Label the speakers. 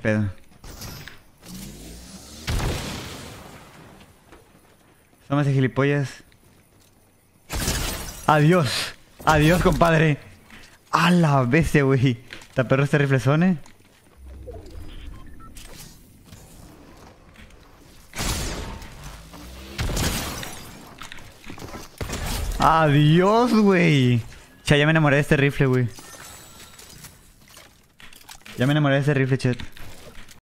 Speaker 1: pedo. Somos gilipollas. Adiós. Adiós, compadre. A la bestia, güey. ¿Está perro este riflezone? Adiós, güey. Ya me enamoré de este rifle, güey. Ya me enamoré de este rifle, chat.